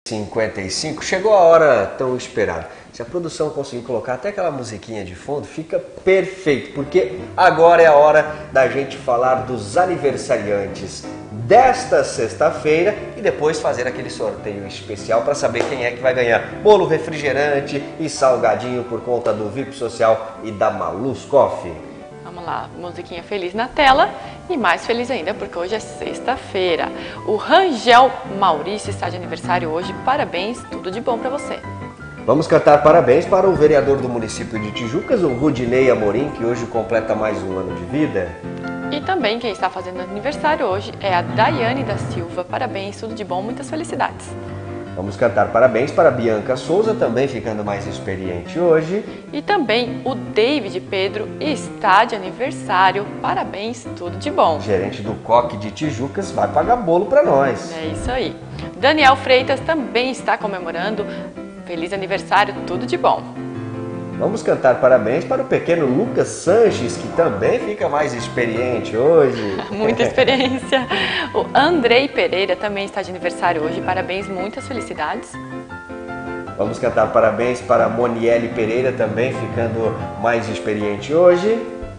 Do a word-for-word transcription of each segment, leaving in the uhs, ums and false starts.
cinquenta e cinco, chegou a hora tão esperada. Se a produção conseguir colocar até aquela musiquinha de fundo, fica perfeito, porque agora é a hora da gente falar dos aniversariantes desta sexta-feira e depois fazer aquele sorteio especial para saber quem é que vai ganhar bolo, refrigerante e salgadinho por conta do V I P Social e da Malus Coffee. Vamos lá, musiquinha feliz na tela e mais feliz ainda porque hoje é sexta-feira. O Rangel Maurício está de aniversário hoje, parabéns, tudo de bom para você. Vamos cantar parabéns para o vereador do município de Tijucas, o Rudinei Amorim, que hoje completa mais um ano de vida. E também quem está fazendo aniversário hoje é a Daiane da Silva, parabéns, tudo de bom, muitas felicidades. Vamos cantar parabéns para a Bianca Souza, também ficando mais experiente hoje. E também o David Pedro está de aniversário, parabéns, tudo de bom. Gerente do Coque de Tijucas vai pagar bolo para nós. É isso aí. Daniel Freitas também está comemorando, feliz aniversário, tudo de bom. Vamos cantar parabéns para o pequeno Lucas Sanches, que também fica mais experiente hoje. Muita experiência. O Andrei Pereira também está de aniversário hoje, parabéns, muitas felicidades. Vamos cantar parabéns para a Moniele Pereira, também ficando mais experiente hoje.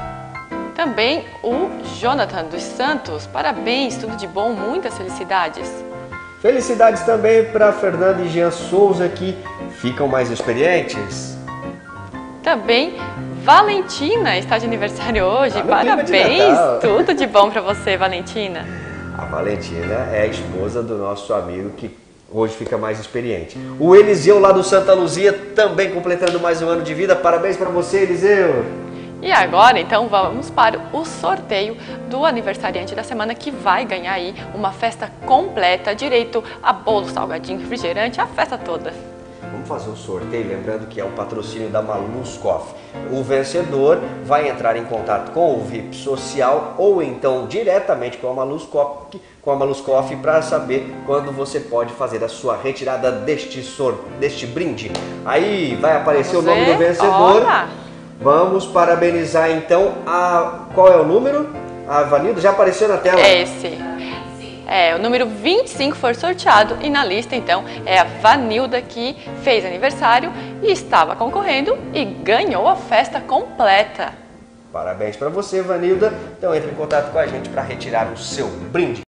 Também o Jonathan dos Santos, parabéns, tudo de bom, muitas felicidades. Felicidades também para Fernanda e Jean Souza, que ficam mais experientes. Também Valentina está de aniversário hoje, Tá parabéns, tudo de bom para você, Valentina. A Valentina é a esposa do nosso amigo que hoje fica mais experiente. O Eliseu lá do Santa Luzia também completando mais um ano de vida, parabéns para você, Eliseu. E agora, então, vamos para o sorteio do aniversariante da semana que vai ganhar aí uma festa completa, direito a bolo, salgadinho, refrigerante, a festa toda. Vamos fazer o sorteio, lembrando que é o patrocínio da Malus Coffee. O vencedor vai entrar em contato com o V I P Social ou então diretamente com a Malus Coffee, com a Malus Coffee para saber quando você pode fazer a sua retirada deste, sor, deste brinde. Aí vai aparecer Vamos o nome ver. do vencedor. Olá. Vamos parabenizar então a... Qual é o número? A Vanilda já apareceu na tela. Esse. É, o número vinte e cinco foi sorteado e na lista então é a Vanilda que fez aniversário e estava concorrendo e ganhou a festa completa. Parabéns para você, Vanilda. Então entre em contato com a gente para retirar o seu brinde.